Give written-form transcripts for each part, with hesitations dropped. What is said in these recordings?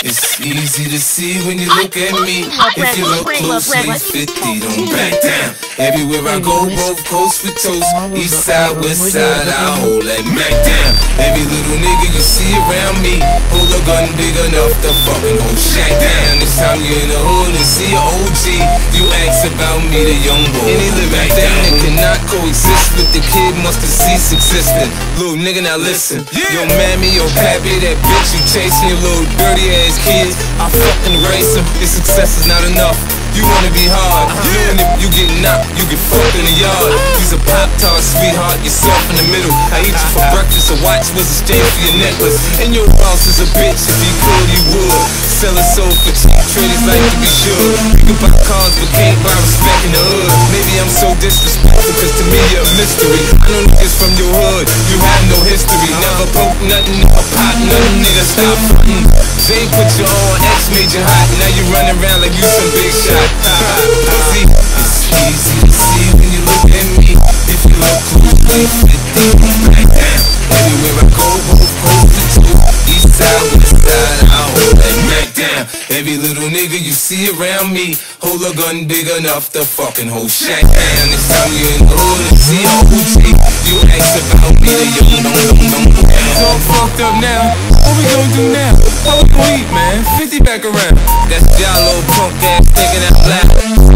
It's easy to see when you look at me. If you look closely, 50, don't back down. Everywhere I go, both coast for toast. East side, west side, I hold that Mac down. Every little nigga you see around me, hold a gun big enough to fucking hold shack down. This time you're in the hood and see an OG, you ask about me, the young boy. Any living thing that cannot coexist with the kid must have ceased existing. Little nigga, now listen. Yo mammy, yo pappy, that bitch you chasing, your little dirty ass kids, I fucking race them. Your success is not enough. You wanna be hard, knowing if you get knocked, you get fucked in the yard. You's a Pop-Tart, sweetheart, yourself in the middle. I eat you for breakfast, a watch was a exchange for your necklace. And your boss is a bitch, if he could, he would. Sell a soul for cheap, traders like to be sure. You can buy cars, but can't buy respect in the hood. Maybe I'm so disrespectful, cause to me you're a mystery. I know niggas from your hood, you have no history. Never poke nothing, never pop nothing, nigga, stop frontin'. Jay put you on, X made you hot, now you running around like you some big shot. Pussy, it's easy to see when you look at me. If you look closely, 50, back down. Everywhere I go, both coast to two. East side, west side, I hold that Mac down. Every little nigga you see around me, hold a gun big enough to fucking hold shack down. This time you're in the hood and see a OG, you ask about me, the young don't. It's all fucked up now. What we gonna do now? How we gonna eat, man? 50 back around. That's y'all little punk ass thinking out loud.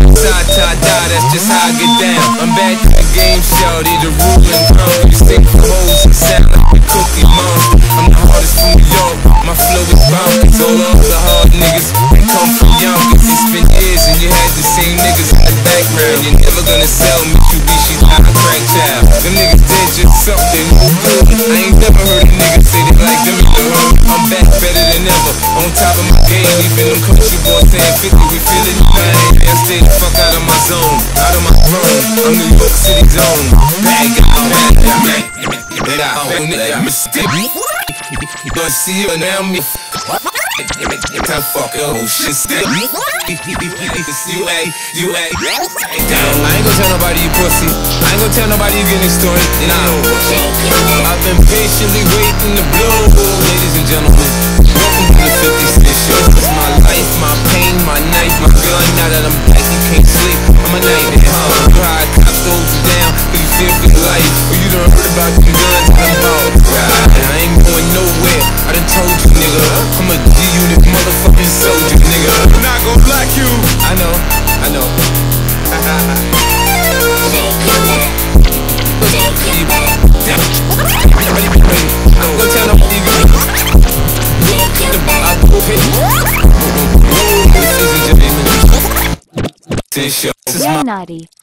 Die, that's just how I get down. I'm back to the game, shawty, the ruling crown. You sing for hoes and sound like the Cookie Monster. I'm the hardest from New York, my flow is bonkers. All of the hard niggas, they come from Yonkers. It's been years and you had the same niggas in the background. You're never gonna sell Mitsubishi's high crack child. Them niggas did just something no good. I ain't never heard a nigga say they like them in the hood. I'm back better than ever, on top of my game. Even them country boys saying 50, we feeling you, man. I stay the fuck out of my zone, out of my throne. I'm New York City zone. Bag out, Mississippi. Gonna see you now, me. Time fuck your whole shit still. You ain't down. I ain't gonna tell nobody you pussy. I ain't gonna tell nobody you getting extorted. Nah, I've been patiently waiting to blow. Ladies and gentlemen, welcome to the 50 Cent Show. This is my life, my pain, my knife, my gun. Now that I'm back, you can't sleep. I'm a nightmare, huh? You high, cop throws you down, cause you fear for your life. Or you done heard about them guns and them balls. I ain't going nowhere, I done told you, nigga. I'm a G-Unit motherfucking soldier, nigga. I'm not gonna block you. I know. I'm gonna tell nobody you get This is my